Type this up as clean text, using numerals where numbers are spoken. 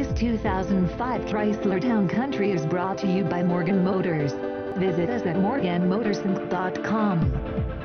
This 2005 Chrysler Town Country is brought to you by Morgan Motors. Visit us at morganmotorsinc.com.